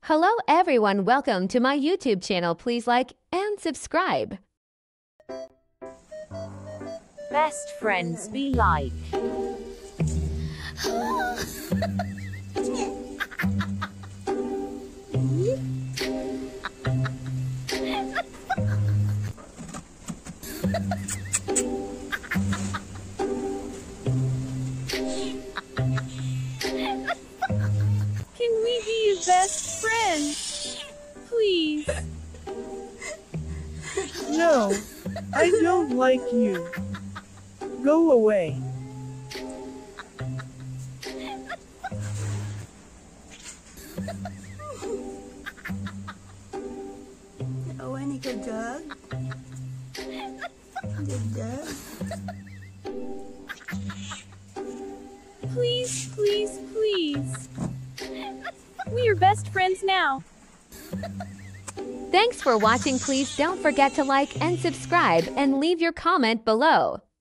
Hello everyone, welcome to my YouTube channel. Please like and subscribe. Best friends be like. Can we be your best friends? Please. No, I don't like you. Go away. Oh, any good dog? Good dog? Please, please, please. We are best friends now. Thanks for watching. Please don't forget to like and subscribe and leave your comment below.